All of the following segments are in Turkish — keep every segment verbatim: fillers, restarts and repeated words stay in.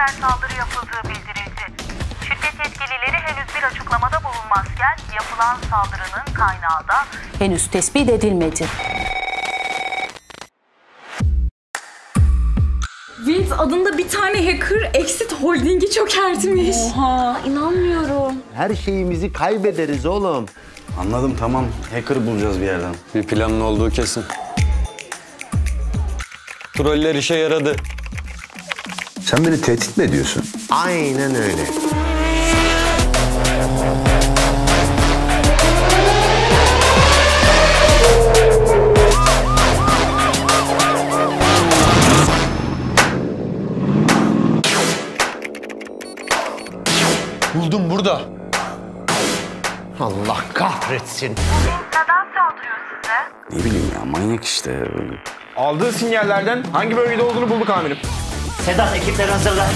siber saldırı yapıldığı bildirildi. Şirket yetkilileri henüz bir açıklamada bulunmazken yapılan saldırının kaynağı da henüz tespit edilmedi. Wild adında bir tane hacker Exit Holding'i çökertmiş. Oha, inanmıyorum. Her şeyimizi kaybederiz oğlum. Anladım, tamam. Hacker bulacağız bir yerden. Bir planın olduğu kesin. Troller işe yaradı. Sen beni tehdit mi ediyorsun? Aynen öyle. Buldum burada. Allah kahretsin. Neden saldırıyor size? Ne bileyim ya, manyak işte. Aldığı sinyallerden hangi bölgede olduğunu bulduk amirim. Sedat, ekipleri hazırla.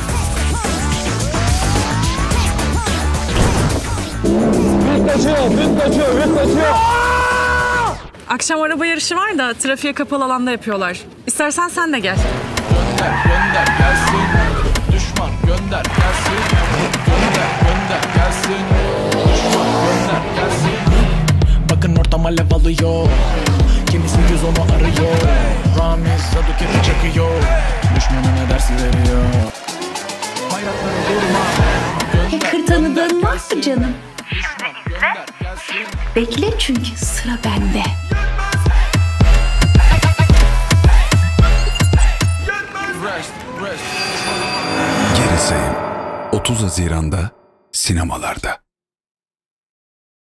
Büyük kaçıyor, büyük kaçıyor, büyük kaçıyor. Akşam araba yarışı var da trafiğe kapalı alanda yapıyorlar. İstersen sen de gel. Gönder, gönder gelsin. Düşman gönder gelsin. Gönder, gönder gelsin. Düşman gönder gelsin. Bakın ortam alev alıyor. Kimisi yüz onu arıyor. Ramiz Zaduket'i çekiyor. Düşmanına ders veriyor. Hayatları durma. Hacker tanıdığın var mı canım? Şimdi izle. Bekle çünkü sıra bende. Geri sayım otuz Haziran'da sinemalarda.